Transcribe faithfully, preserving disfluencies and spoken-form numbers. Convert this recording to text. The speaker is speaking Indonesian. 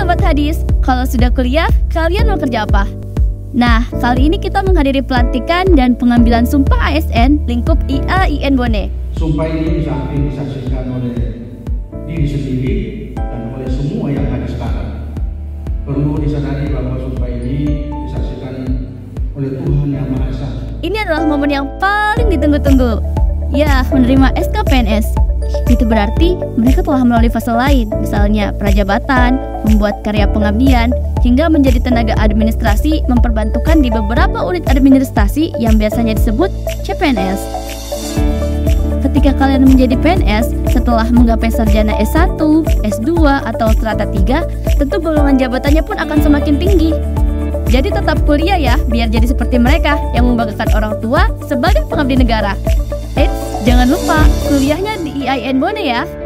Sobat Hadis, kalau sudah kuliah, kalian mau kerja apa? Nah, kali ini kita menghadiri pelantikan dan pengambilan sumpah A S N lingkup I A I N Bone. Sumpah ini disamping disaksikan oleh diri sendiri dan oleh semua yang ada sekarang. Perlu disadari bahwa sumpah ini disaksikan oleh Tuhan Yang Maha Esa. Ini adalah momen yang paling ditunggu-tunggu. Ya, menerima S K P N S. Itu berarti mereka telah melalui fase lain, misalnya prajabatan, membuat karya pengabdian, hingga menjadi tenaga administrasi memperbantukan di beberapa unit administrasi yang biasanya disebut C P N S. Ketika kalian menjadi P N S, setelah menggapai sarjana S satu, S dua, atau strata tiga, tentu golongan jabatannya pun akan semakin tinggi. Jadi tetap kuliah ya, biar jadi seperti mereka yang membanggakan orang tua sebagai pengabdi negara. Eits, jangan lupa kuliahnya di I A I N Bone ya.